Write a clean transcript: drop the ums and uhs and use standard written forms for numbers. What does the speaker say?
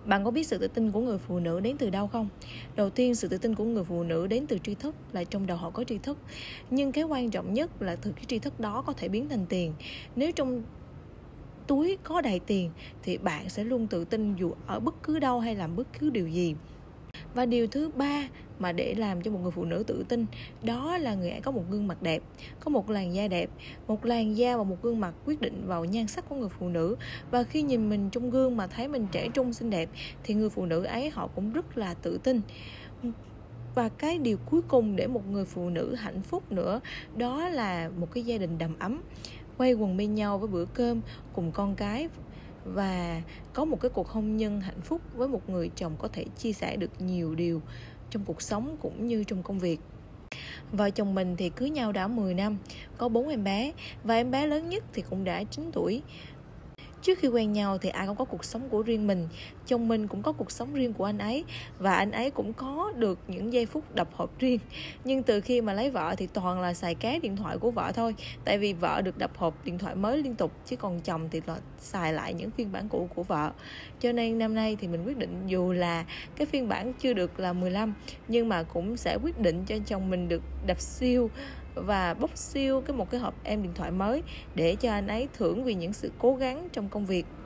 Bạn có biết sự tự tin của người phụ nữ đến từ đâu không? Đầu tiên, sự tự tin của người phụ nữ đến từ tri thức, là trong đầu họ có tri thức. Nhưng cái quan trọng nhất là từ cái tri thức đó có thể biến thành tiền. Nếu trong túi có đầy tiền thì bạn sẽ luôn tự tin dù ở bất cứ đâu hay làm bất cứ điều gì. Và điều thứ ba mà để làm cho một người phụ nữ tự tin, đó là người ấy có một gương mặt đẹp, có một làn da đẹp. Một làn da và một gương mặt quyết định vào nhan sắc của người phụ nữ. Và khi nhìn mình trong gương mà thấy mình trẻ trung xinh đẹp thì người phụ nữ ấy họ cũng rất là tự tin. Và cái điều cuối cùng để một người phụ nữ hạnh phúc nữa, đó là một cái gia đình đầm ấm, quây quần bên nhau với bữa cơm cùng con cái, và có một cái cuộc hôn nhân hạnh phúc với một người chồng có thể chia sẻ được nhiều điều trong cuộc sống cũng như trong công việc. Vợ chồng mình thì cưới nhau đã 10 năm, có 4 em bé, và em bé lớn nhất thì cũng đã 9 tuổi. Trước khi quen nhau thì ai cũng có cuộc sống của riêng mình, chồng mình cũng có cuộc sống riêng của anh ấy, và anh ấy cũng có được những giây phút đập hộp riêng. Nhưng từ khi mà lấy vợ thì toàn là xài ké điện thoại của vợ thôi, tại vì vợ được đập hộp điện thoại mới liên tục, chứ còn chồng thì là xài lại những phiên bản cũ của vợ. Cho nên năm nay thì mình quyết định dù là cái phiên bản chưa được là 15, nhưng mà cũng sẽ quyết định cho chồng mình được đập siêu và bốc siêu một cái hộp em điện thoại mới, để cho anh ấy thưởng vì những sự cố gắng trong công việc.